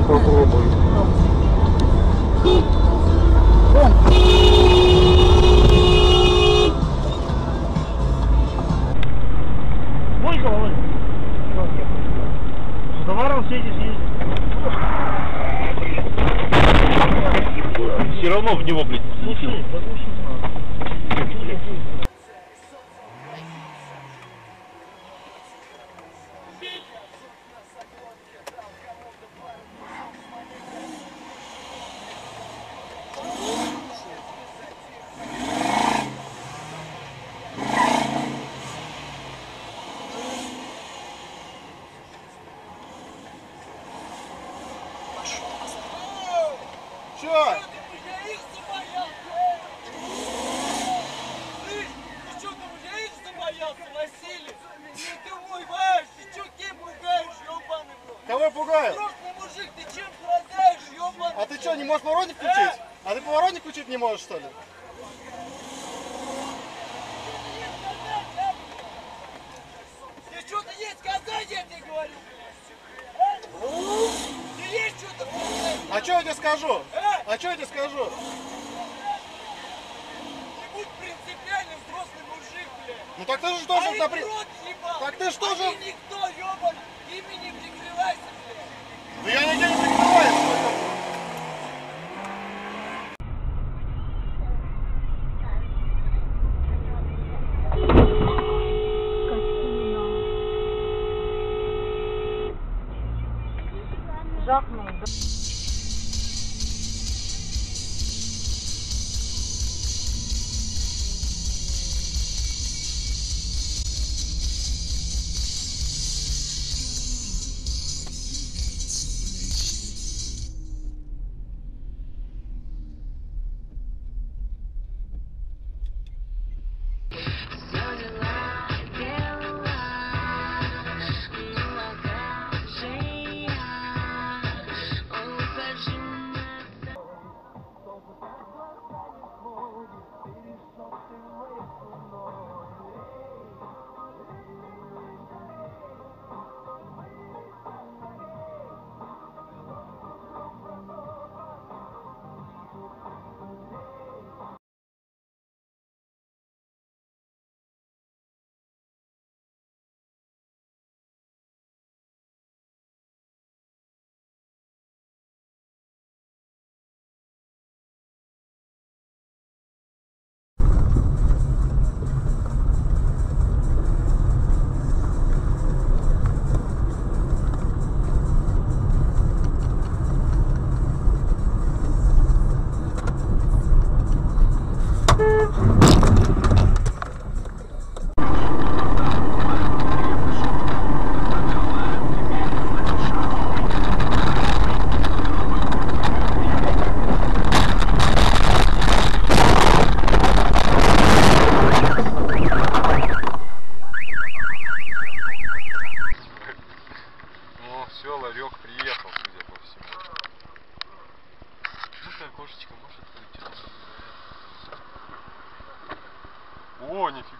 Попробуй. Бойко, Володя. С товаром все здесь есть. Все равно в него, блядь, слушай, заглушить надо. Чё? Кого я пугаю? Мужик, ты чем страдаешь, ёбаный? А ты что, не можешь поворотник включить? А ты поворотник включить не можешь, что ли? Тебе что-то есть сказать, я тебе говорю? Ты есть что-то сказать? А что я тебе скажу? А что я тебе скажу? Ты будь принципиальным взрослый мужик, блядь. Ну так ты же тоже... А рот ебал. Так ты что же... А ты никто, ёбаный. Ими не прикрывайся, блядь. Да я нигде не прикрываюсь. Жахнул, да? Все, ларек приехал, судя по всему. Ну-ка, окошечко может быть. О, нифига.